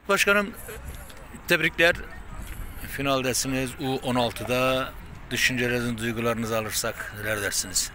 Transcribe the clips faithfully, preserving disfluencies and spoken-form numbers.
Başkanım, tebrikler. Finaldesiniz U on altıda. Düşüncelerinizi, duygularınızı alırsak neler dersiniz?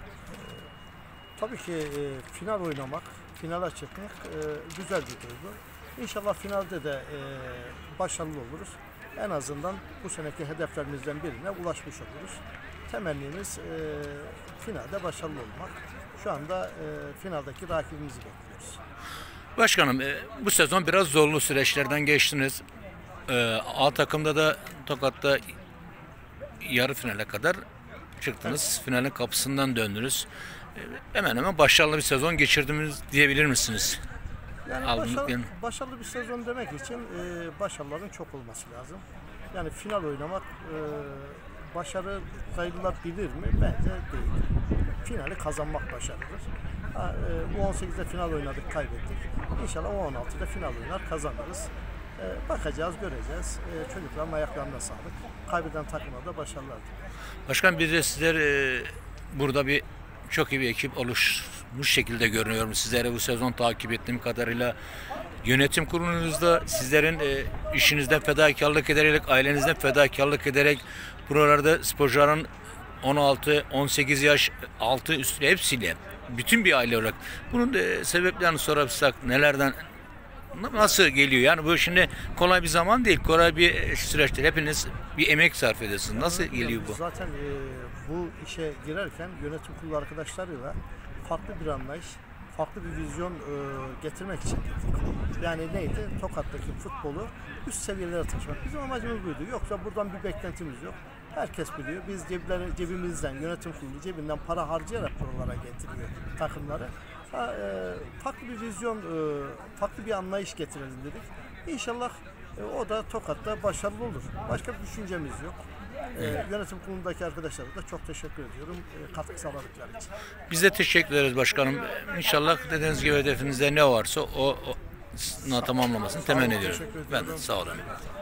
Tabii ki e, final oynamak, finale çıkmak e, güzel bir duygu. İnşallah finalde de e, başarılı oluruz. En azından bu seneki hedeflerimizden birine ulaşmış oluruz. Temennimiz e, finalde başarılı olmak. Şu anda e, finaldeki rakibimizi bekliyoruz. Başkanım, e, bu sezon biraz zorlu süreçlerden geçtiniz. E, A takımda da Tokat'ta yarı finale kadar çıktınız. Evet. Finalin kapısından döndünüz. E, hemen hemen başarılı bir sezon geçirdiniz diyebilir misiniz? Yani başarılı, başarılı bir sezon demek için e, başarıların çok olması lazım. Yani final oynamak e, başarı sayılabilir mi? Bence değil. Finali kazanmak başarıdır. Ha, e, U on sekizde final oynadık, kaybettik. İnşallah U on altıda final oynar, kazanırız. E, bakacağız, göreceğiz. E, çocukların ayaklarına sağlık. Kaybeden takıma da başarılar diliyorum. Başkan, bir de sizler e, burada bir çok iyi bir ekip oluşmuş şekilde görünüyorum. Sizleri bu sezon takip ettiğim kadarıyla yönetim kurulunuzda sizlerin e, işinizden fedakarlık ederek, ailenizden fedakarlık ederek buralarda sporcuların on altı on sekiz yaş altı üstü hepsiyle bütün bir aile olarak bunun e, sebeplerini sorarsak nelerden nasıl geliyor? Yani bu şimdi kolay bir zaman değil, kolay bir süreçtir. Hepiniz bir emek sarf ediyorsunuz. Nasıl geliyor bu? Zaten e, bu işe girerken yönetim kurulu arkadaşlarıyla farklı bir anlayış, farklı bir vizyon e, getirmek için girdik. Yani neydi? Tokat'taki futbolu üst seviyelere taşımak. Bizim amacımız buydu. Yoksa buradan bir beklentimiz yok. Herkes biliyor. Biz cepleri, cebimizden, yönetim kurulu cebinden para harcayarak buralara getiriyor takımları. Ha, e, farklı bir vizyon, e, farklı bir anlayış getirelim dedik. İnşallah e, o da Tokat'ta başarılı olur. Başka bir düşüncemiz yok. E, yönetim kurulundaki arkadaşlara da çok teşekkür ediyorum e, katkı sağladıkları için. Biz de teşekkür ederiz başkanım. İnşallah dediğiniz gibi hedefinizde ne varsa o, o tamamlamasını temenni ediyorum. Ben de sağ olun.